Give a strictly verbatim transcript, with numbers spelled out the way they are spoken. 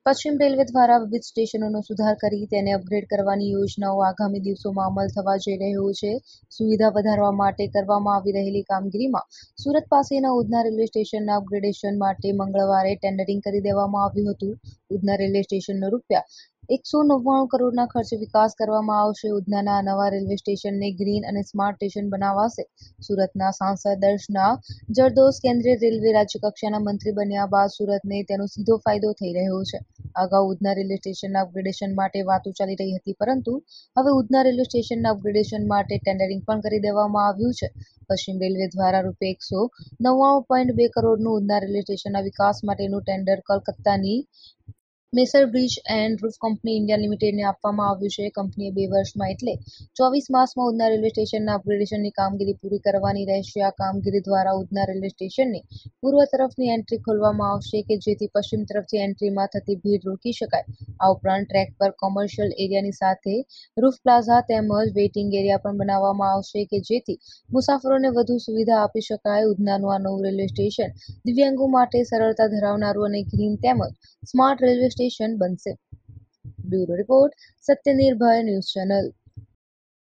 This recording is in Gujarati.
પશ્ચિમ રેલવે દ્વારા વિવિધ સ્ટેશનોનો સુધાર કરી તેને અપગ્રેડ કરવાની યોજનાઓ આગામી દિવસોમાં અમલ થવા જઈ રહ્યો છે. સુવિધા વધારવા માટે કરવામાં આવી રહેલી કામગીરીમાં સુરત પાસેના ઉધના રેલવે સ્ટેશનના અપગ્રેડેશન માટે મંગળવારે ટેન્ડરિંગ કરી દેવામાં આવ્યું હતું. ઉધના રેલવે સ્ટેશનનો રૂપિયા એકસો નવ્વાણું કરોડના ખર્ચે વિકાસ કરવામાં આવશે. ઉધનાના નવા રેલવે સ્ટેશનને ગ્રીન અને સ્માર્ટ સ્ટેશન બનાવાશે. સુરતના સાંસદ દર્શના જરદોશ કેન્દ્રીય રેલવે રાજ્યકક્ષાના મંત્રી બન્યા બાદ સુરતને તેનો સીધો ફાયદો થઈ રહ્યો છે. અગાઉ ઉધના રેલવે સ્ટેશનના અપગ્રેડેશન માટે વાતો ચાલી રહી હતી, પરંતુ હવે ઉધના રેલવે સ્ટેશનના અપગ્રેડેશન માટે ટેન્ડરિંગ પણ કરી દેવામાં આવ્યું છે. પશ્ચિમ રેલવે દ્વારા રૂપિયા એકસો નવ્વાણું પોઈન્ટ બે કરોડનું ઉધના રેલવે સ્ટેશનના વિકાસ માટેનું ટેન્ડર કલકત્તાની messrs bridge and roof company India લિમિટેડને આપવામાં આવ્યું છે. કંપનીએ બે વર્ષમાં એટલે ચોવીસ માસમાં ઉધના રેલવે સ્ટેશનના અપગ્રેડેશનની કામગીરી પૂરી કરવાની રહેશે. આ કામગીરી દ્વારા ઉધના રેલવે સ્ટેશનની પૂર્વ તરફની એન્ટ્રી ખોલવામાં આવશે કે જેથી પશ્ચિમ તરફથી એન્ટ્રીમાં થતી ભીડ રોકી શકાય. આ ઉપરાંત ટ્રેક પર કોમર્શિયલ એરિયાની સાથે રૂફ પ્લાઝા તેમજ વેઇટિંગ એરિયા પણ બનાવવામાં આવશે કે જેથી મુસાફરોને વધુ સુવિધા આપી શકાય. ઉધનાનું આ નવું રેલવે સ્ટેશન દિવ્યાંગો માટે સરળતા ધરાવનારું અને ગ્રીન તેમજ સ્માર્ટ રેલવે સ્ટેશન બનશે. Bureau report, Satya Nirbhay news channel.